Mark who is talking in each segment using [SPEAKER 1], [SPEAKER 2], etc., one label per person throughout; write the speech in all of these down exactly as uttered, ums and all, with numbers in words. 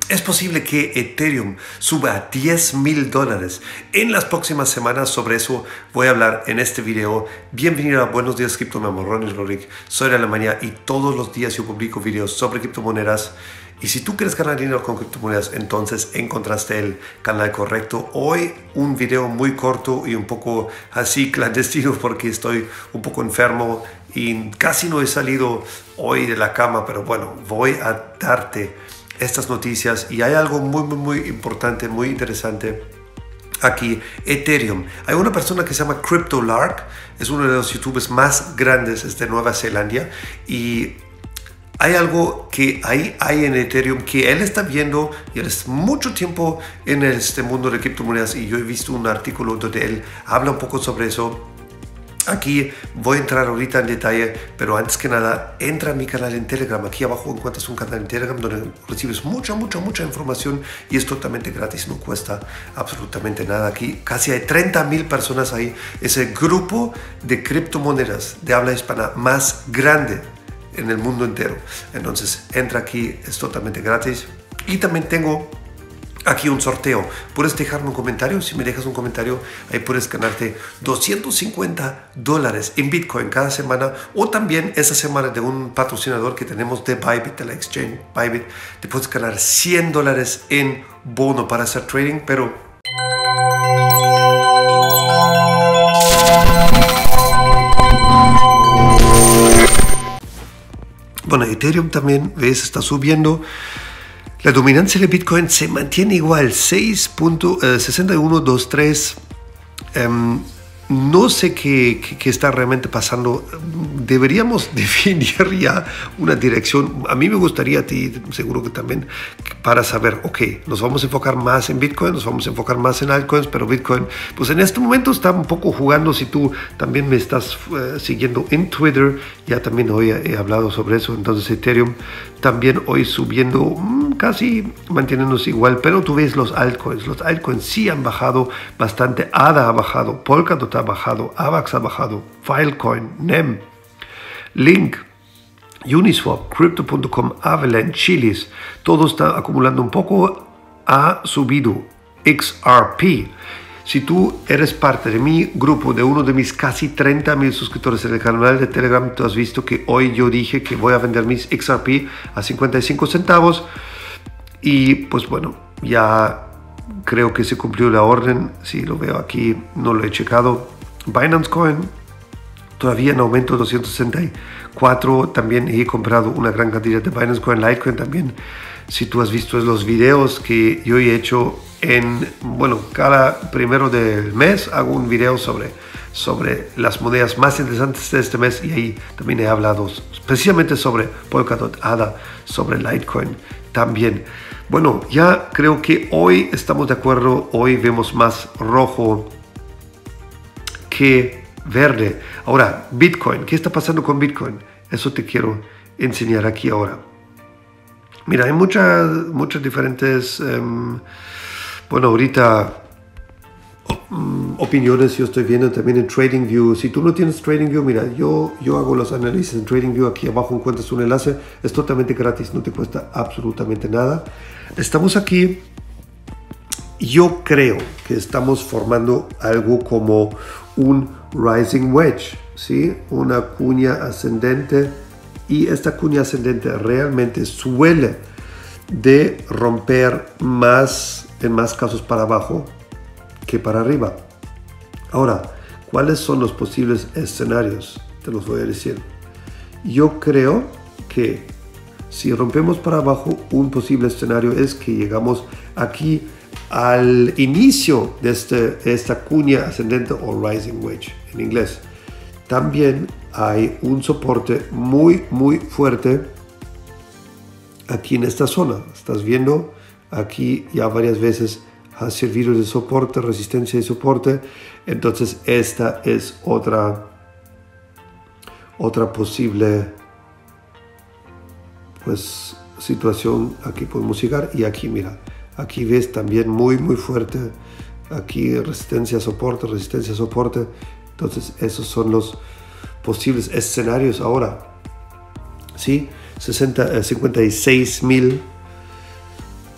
[SPEAKER 1] Es posible que Ethereum suba a diez mil dólares en las próximas semanas. Sobre eso voy a hablar en este video. Bienvenido a Buenos Días Cripto, me llamo Ronnie Rorik, soy de Alemania y todos los días yo publico videos sobre criptomonedas. Y si tú quieres ganar dinero con criptomonedas, entonces encontraste el canal correcto. Hoy un video muy corto y un poco así clandestino porque estoy un poco enfermo y casi no he salido hoy de la cama, pero bueno, voy a darte estas noticias y hay algo muy muy muy importante, muy interesante aquí. Ethereum, hay una persona que se llama CryptoLark, es uno de los youtubers más grandes de Nueva Zelanda, y hay algo que hay, hay en Ethereum que él está viendo, y él es mucho tiempo en este mundo de criptomonedas, y yo he visto un artículo donde él habla un poco sobre eso. Aquí voy a entrar ahorita en detalle, pero antes que nada, entra a mi canal en Telegram. Aquí abajo encuentras un canal en Telegram donde recibes mucha, mucha, mucha información y es totalmente gratis, no cuesta absolutamente nada. Aquí casi hay treinta mil personas ahí. Es el grupo de criptomonedas de habla hispana más grande en el mundo entero. Entonces, entra aquí, es totalmente gratis. Y también tengo aquí un sorteo. Puedes dejarme un comentario. Si me dejas un comentario, ahí puedes ganarte doscientos cincuenta dólares en Bitcoin cada semana, o también esa semana de un patrocinador que tenemos de Bybit, de la exchange Bybit, te puedes ganar cien dólares en bono para hacer trading. Pero bueno, Ethereum también, ves, está subiendo. La dominancia de Bitcoin se mantiene igual, seis punto sesenta y uno veintitrés. Um, no sé qué, qué, qué está realmente pasando. Deberíamos definir ya una dirección. A mí me gustaría, a ti seguro que también, para saber, ok, nos vamos a enfocar más en Bitcoin, nos vamos a enfocar más en altcoins, pero Bitcoin, pues en este momento está un poco jugando. Si tú también me estás uh, siguiendo en Twitter, ya también hoy he, he hablado sobre eso. Entonces Ethereum también hoy subiendo, mmm, casi manteniéndose igual, pero tú ves los altcoins, los altcoins sí han bajado bastante. A D A ha bajado, Polkadot ha bajado, AVAX ha bajado, Filecoin, N E M, Link, Uniswap, Crypto punto com, Avalanche, Chilis, todo está acumulando un poco. Ha subido X R P. Si tú eres parte de mi grupo, de uno de mis casi treinta mil suscriptores en el canal de Telegram, tú has visto que hoy yo dije que voy a vender mis X R P a cincuenta y cinco centavos. Y pues bueno, ya creo que se cumplió la orden. Si lo veo aquí, no lo he checado. Binance Coin todavía en aumento, doscientos sesenta y cuatro. También he comprado una gran cantidad de Binance Coin. Litecoin también. Si tú has visto los videos que yo he hecho en, bueno, cada primero del mes hago un video sobre, sobre las monedas más interesantes de este mes, y ahí también he hablado precisamente sobre Polkadot, A D A, sobre Litecoin también. Bueno, ya creo que hoy estamos de acuerdo. Hoy vemos más rojo que verde. Ahora, Bitcoin, ¿qué está pasando con Bitcoin? Eso te quiero enseñar aquí ahora. Mira, hay muchas, muchas diferentes, um, bueno, ahorita um, opiniones yo estoy viendo también en TradingView. Si tú no tienes TradingView, mira, yo, yo hago los análisis en TradingView. Aquí abajo encuentras un enlace, es totalmente gratis, no te cuesta absolutamente nada. Estamos aquí. Yo creo que estamos formando algo como un rising wedge, ¿sí? Una cuña ascendente, y esta cuña ascendente realmente suele de romper más, en más casos para abajo que para arriba. Ahora, ¿cuáles son los posibles escenarios? Te los voy a decir. Yo creo que si rompemos para abajo, un posible escenario es que llegamos aquí al inicio de este, esta cuña ascendente o rising wedge en inglés. También hay un soporte muy muy fuerte aquí en esta zona. Estás viendo aquí ya varias veces ha servido de soporte, resistencia y soporte. Entonces esta es otra otra posible pues situación. Aquí podemos llegar, y aquí mira, aquí ves también muy muy fuerte, aquí resistencia, soporte, resistencia, soporte. Entonces esos son los posibles escenarios ahora, ¿sí? sesenta, cincuenta y seis mil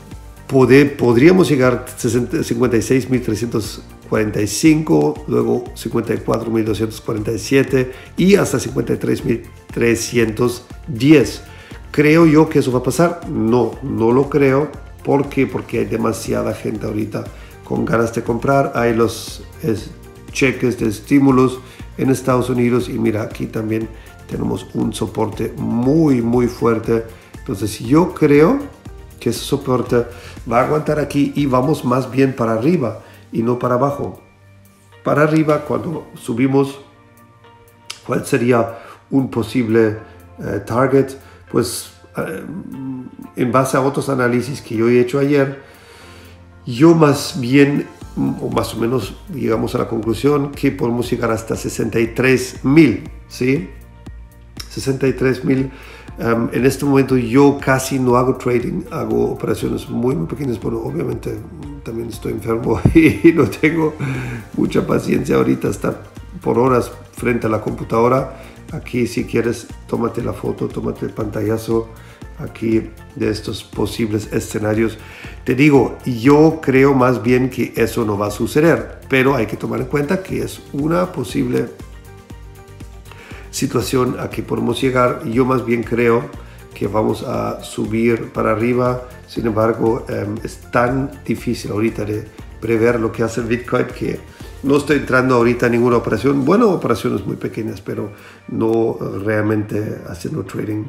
[SPEAKER 1] Poder, podríamos llegar a cincuenta y seis mil trescientos cuarenta y cinco, luego cincuenta y cuatro mil doscientos cuarenta y siete y hasta cincuenta y tres mil trescientos diez. ¿Creo yo que eso va a pasar? No, no lo creo. ¿Por qué? Porque hay demasiada gente ahorita con ganas de comprar. Hay los es, cheques de estímulos en Estados Unidos y mira, aquí también tenemos un soporte muy, muy fuerte. Entonces yo creo que ese soporte va a aguantar aquí y vamos más bien para arriba y no para abajo. Para arriba, cuando subimos, ¿cuál sería un posible eh, target? Pues eh, en base a otros análisis que yo he hecho ayer, yo más bien, o más o menos llegamos a la conclusión que podemos llegar hasta sesenta y tres mil, ¿sí? sesenta y tres mil. Um, en este momento yo casi no hago trading, hago operaciones muy, muy pequeñas, pero obviamente también estoy enfermo y no tengo mucha paciencia ahorita estar por horas frente a la computadora. Aquí si quieres, tómate la foto, tómate el pantallazo aquí de estos posibles escenarios. Te digo, yo creo más bien que eso no va a suceder, pero hay que tomar en cuenta que es una posible situación a que podemos llegar. Yo más bien creo que vamos a subir para arriba. Sin embargo, eh, es tan difícil ahorita de prever lo que hace el Bitcoin que no estoy entrando ahorita en ninguna operación. Bueno, operaciones muy pequeñas, pero no realmente haciendo trading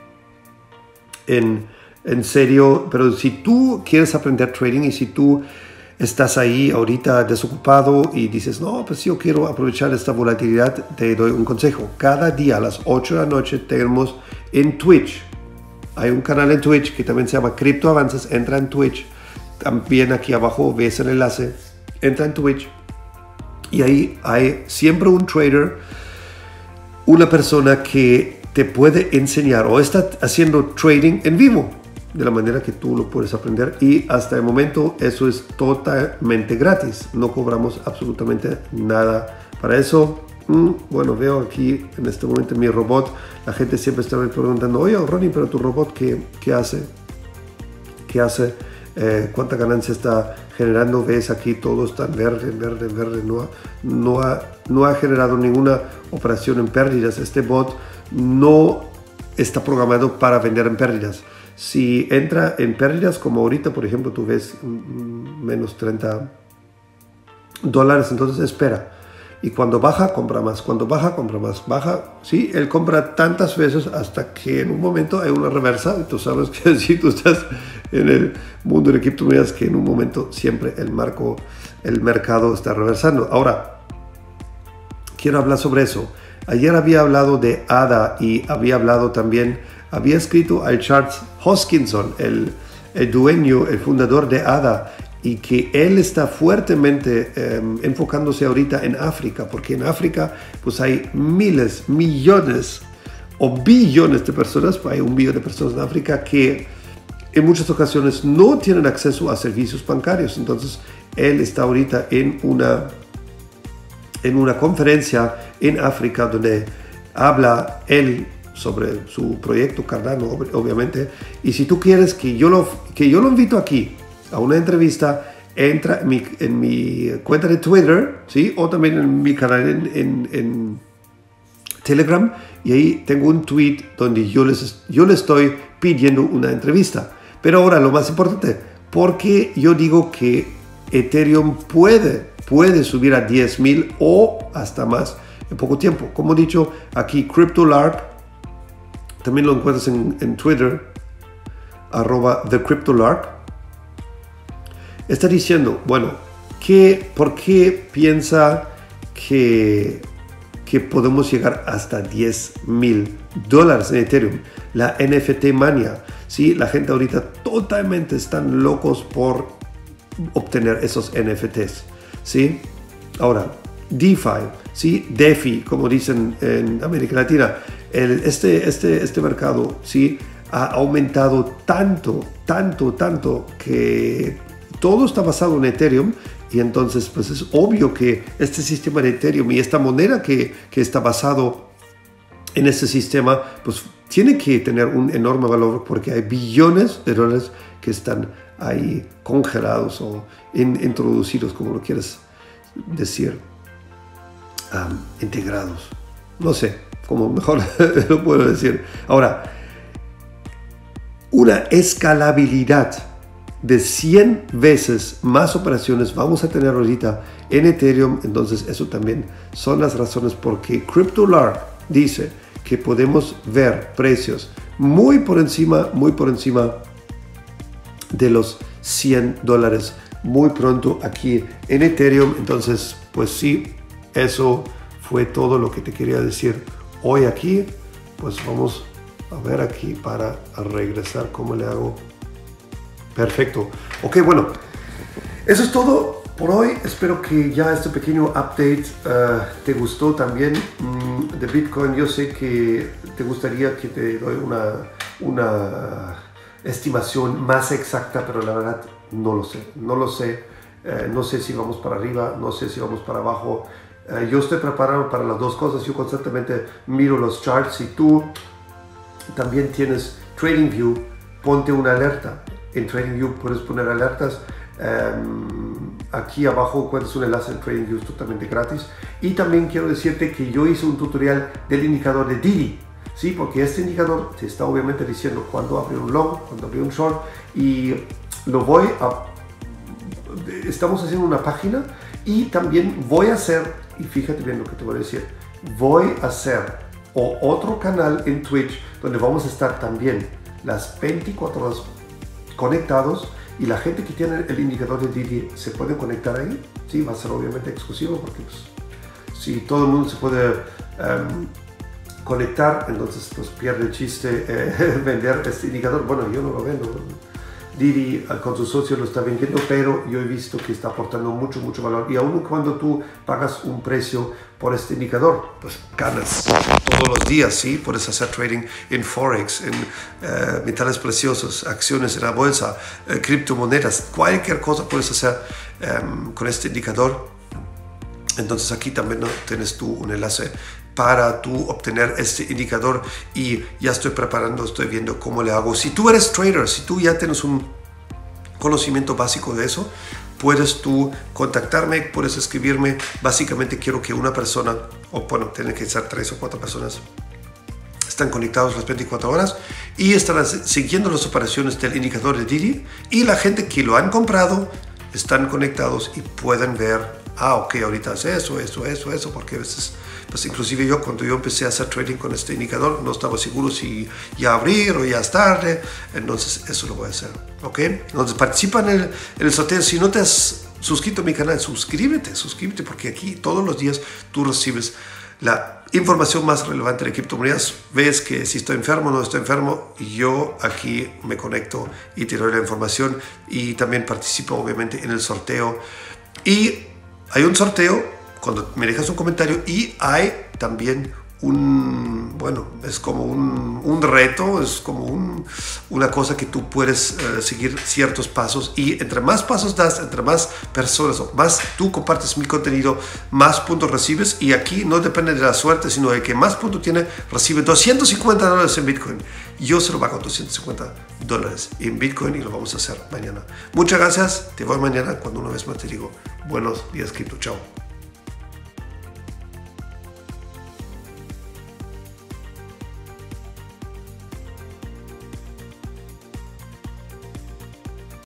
[SPEAKER 1] en, en serio. Pero si tú quieres aprender trading y si tú estás ahí ahorita desocupado y dices, no, pues yo quiero aprovechar esta volatilidad, te doy un consejo. Cada día a las ocho de la noche tenemos en Twitch, hay un canal en Twitch que también se llama Cripto Avances. Entra en Twitch, también aquí abajo ves el enlace, entra en Twitch y ahí hay siempre un trader, una persona que te puede enseñar o está haciendo trading en vivo de la manera que tú lo puedes aprender, y hasta el momento eso es totalmente gratis, no cobramos absolutamente nada para eso. Mm, bueno, veo aquí en este momento mi robot, la gente siempre está me preguntando, oye Ronnie, pero tu robot ¿qué, qué hace? ¿Qué hace? Eh, ¿Cuánta ganancia está generando? Ves aquí todo está en verde, verde, verde, no ha, no, ha, no ha generado ninguna operación en pérdidas. Este bot no está programado para vender en pérdidas. Si entra en pérdidas, como ahorita, por ejemplo, tú ves mm, menos treinta dólares, entonces espera. Y cuando baja, compra más. Cuando baja, compra más. Baja, sí, él compra tantas veces hasta que en un momento hay una reversa. Y tú sabes que si tú estás en el mundo de criptomonedas, que en un momento siempre el, marco, el mercado está reversando. Ahora, quiero hablar sobre eso. Ayer había hablado de A D A y había hablado también, había escrito al Charles Hoskinson, el, el dueño, el fundador de A D A, y que él está fuertemente eh, enfocándose ahorita en África, porque en África pues hay miles, millones o billones de personas, hay un billón de personas en África que en muchas ocasiones no tienen acceso a servicios bancarios. Entonces él está ahorita en una, en una conferencia en África donde habla él sobre su proyecto Cardano, obviamente. Y si tú quieres que yo lo, que yo lo invito aquí a una entrevista, entra en mi, en mi cuenta de Twitter, ¿sí? O también en mi canal en, en, en Telegram, y ahí tengo un tweet donde yo les, yo les estoy pidiendo una entrevista. Pero ahora lo más importante, porque yo digo que Ethereum puede, puede subir a diez mil o hasta más en poco tiempo. Como he dicho, aquí CryptoLark, también lo encuentras en, en Twitter, arroba TheCryptoLark. Está diciendo, bueno, ¿qué, ¿por qué piensa que, que podemos llegar hasta diez mil dólares en Ethereum? La N F T mania, ¿sí? La gente ahorita totalmente están locos por obtener esos N F Ts, ¿sí? Ahora, DeFi, ¿sí? DeFi, como dicen en América Latina, el, este, este, este mercado, ¿sí? Ha aumentado tanto, tanto, tanto que todo está basado en Ethereum, y entonces pues es obvio que este sistema de Ethereum y esta moneda que, que está basado en este sistema pues tiene que tener un enorme valor, porque hay billones de dólares que están ahí congelados o in, introducidos, como lo quieras decir, um, integrados. No sé, como mejor lo puedo decir. Ahora, una escalabilidad de cien veces más operaciones vamos a tener ahorita en Ethereum. Entonces eso también son las razones por qué CryptoLark dice que podemos ver precios muy por encima, muy por encima de los cien dólares muy pronto aquí en Ethereum. Entonces, pues sí, eso fue todo lo que te quería decir hoy aquí. Pues vamos a ver aquí para regresar cómo le hago. Perfecto. Ok, bueno, eso es todo por hoy. Espero que ya este pequeño update uh, te gustó también um, de Bitcoin. Yo sé que te gustaría que te doy una, una estimación más exacta, pero la verdad no lo sé. No lo sé. Uh, no sé si vamos para arriba, no sé si vamos para abajo. Uh, yo estoy preparado para las dos cosas. Yo constantemente miro los charts. Si tú también tienes TradingView, ponte una alerta. En TradingView puedes poner alertas. Um, aquí abajo encuentras un enlace en TradingView totalmente gratis. Y también quiero decirte que yo hice un tutorial del indicador de Didi, ¿sí? Porque este indicador te está obviamente diciendo cuándo abrir un long, cuándo abrir un short. Y lo voy a... Estamos haciendo una página y también voy a hacer, y fíjate bien lo que te voy a decir, voy a hacer o otro canal en Twitch donde vamos a estar también las veinticuatro horas conectados, y la gente que tiene el indicador de Didi se puede conectar ahí. Sí, va a ser obviamente exclusivo, porque pues, si todo el mundo se puede um, conectar, entonces pues pierde el chiste eh, vender este indicador. Bueno, yo no lo vendo, Didi con su socio lo está vendiendo, pero yo he visto que está aportando mucho, mucho valor. Y aun cuando tú pagas un precio por este indicador, pues ganas todos los días, ¿sí? Puedes hacer trading en Forex, en uh, metales preciosos, acciones en la bolsa, uh, criptomonedas, cualquier cosa puedes hacer um, con este indicador. Entonces aquí también, ¿no?, tienes tú un enlace para tú obtener este indicador, y ya estoy preparando, estoy viendo cómo le hago. Si tú eres trader, si tú ya tienes un conocimiento básico de eso, puedes tú contactarme, puedes escribirme. Básicamente quiero que una persona, o bueno, tienen que ser tres o cuatro personas, están conectados las veinticuatro horas y están siguiendo las operaciones del indicador de Didi, y la gente que lo han comprado están conectados y pueden ver, ah, ok, ahorita hace eso, eso, eso, eso, porque a veces, pues inclusive yo cuando yo empecé a hacer trading con este indicador no estaba seguro si ya abrir o ya es tarde. Entonces eso lo voy a hacer, ok. Entonces participa en el, en el sorteo. Si no te has suscrito a mi canal, suscríbete, suscríbete, porque aquí todos los días tú recibes la información más relevante de criptomonedas. Ves que si estoy enfermo o no estoy enfermo, yo aquí me conecto y te doy la información, y también participo obviamente en el sorteo. Y hay un sorteo cuando me dejas un comentario, y hay también un, bueno, es como un, un reto, es como un, una cosa que tú puedes uh, seguir ciertos pasos, y entre más pasos das, entre más personas o más tú compartes mi contenido, más puntos recibes. Y aquí no depende de la suerte, sino de que más puntos tiene, recibe doscientos cincuenta dólares en Bitcoin. Yo se lo pago doscientos cincuenta dólares en Bitcoin, y lo vamos a hacer mañana. Muchas gracias, te voy mañana cuando una vez más te digo buenos días, cripto, chao.